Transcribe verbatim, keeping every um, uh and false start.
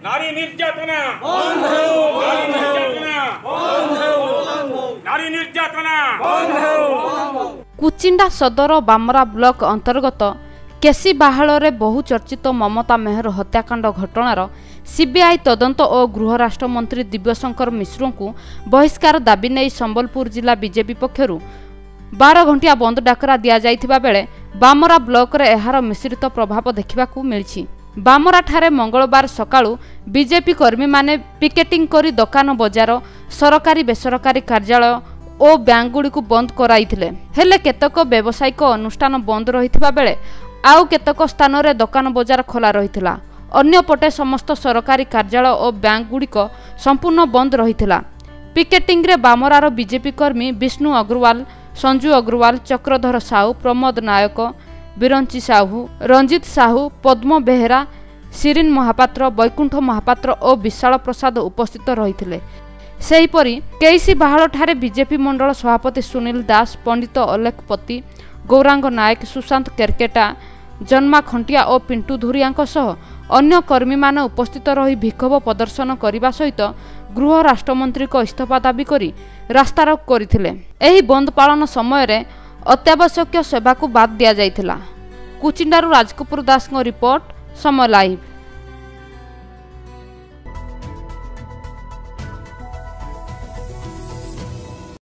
नारी निर्यातना बंद हो, नारी निर्यातना बंद हो, नारी निर्यातना बंद हो। कुचिंडा सदर बामरा ब्लॉक अंतर्गत केसी बाहाल बहु चर्चित ममता मेहर हत्याकांड घटनार सीबीआई तदंत और गृह राष्ट्र मंत्री दिव्यशंकर मिश्र को बहिष्कार दाबी नहीं संबलपुर जिला बीजेपी पक्षरु बारह घंटिया बंद डाकरा दिया जाइथिबा बेले बामरा ब्लॉक रे एहार मिश्रित प्रभाव देखिबाकू मिलछि। बामरा ठारे मंगलवार सकाळु बीजेपी कर्मी माने पिकेटिंग करी दुकान बजार सरकारी बेसरकारी कार्यालय और बैंक गुड़ी को बंद कराइथिले। हेले केतक व्यावसायिक अनुष्ठान बंद रहिथिबा बेले आउ केतक स्थान रे दुकान बजार खोला रहिथिला। अन्य पटे समस्त सरकारी कार्यालय और बैंक गुड़िक संपूर्ण बंद रहिथिला। पिकेटिंग रे बामरार बीजेपी कर्मी विष्णु अग्रवाल, संजू अग्रवाल, चक्रधर साहू, प्रमोद नायक, बिरंची साहू, रंजित साहू, पद्म बेहेरा, शिरीन महापात्र, बैकुंठ महापात्र और विशाल प्रसाद उपस्थित रहिथिले। सेहीपरि केसी बाहाल ठारे बीजेपी मंडल सभापति सुनील दास, पंडित अलेख पति, गौरांग नायक, सुशांत केरकेटा, जन्मा खंटिया और पिंटू धुरिया सह अन्य कर्मी माने उपस्थित रही विक्षोभ प्रदर्शन करने सहित गृह राष्ट्रमंत्री को इस्तीफा दाबी करी रास्तारोक करथिले। एही बंद पालन समय रे अत्यावश्यक सेवा को बाद दिया जाइथिला। कुचिंडारू राजकपूर दास रिपोर्ट, समय लाइव।